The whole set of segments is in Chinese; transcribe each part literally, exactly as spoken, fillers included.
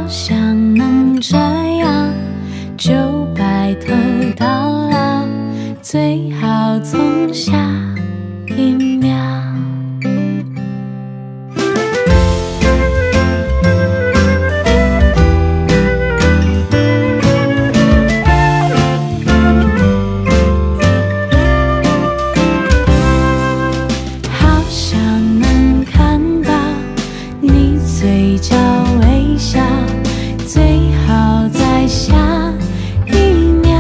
想能这样就白头到老，最好从下一秒。好想能看到你嘴角微笑，最好在下一秒。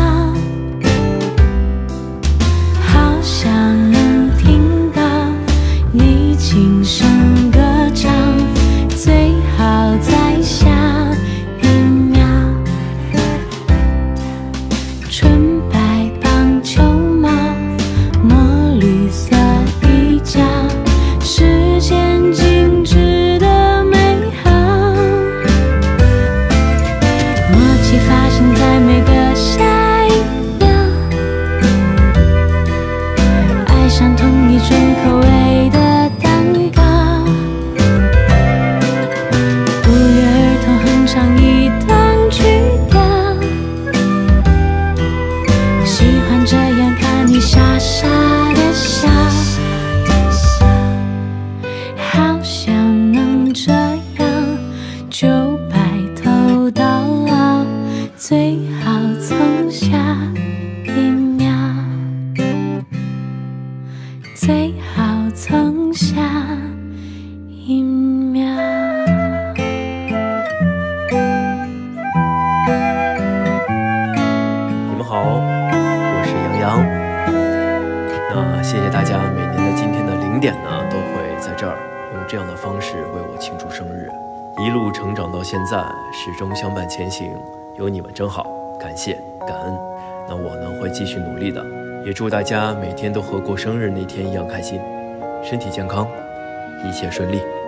好想能听到你轻声歌唱，最好在下一秒。纯白棒球帽，墨绿色衣角，时间静止的美好。默契发生在每个下一秒，爱上同一种口味的蛋糕，不约而同哼唱一段曲调，喜欢这样看你傻傻的笑，好想能这样就白头到老，最好从下一秒，最好从下一秒。 你们好，我是杨洋。那谢谢大家每年的今天的零点呢，都会在这儿用这样的方式为我庆祝生日。一路成长到现在，始终相伴前行，有你们真好，感谢感恩。那我呢会继续努力的，也祝大家每天都和过生日那天一样开心，身体健康，一切顺利。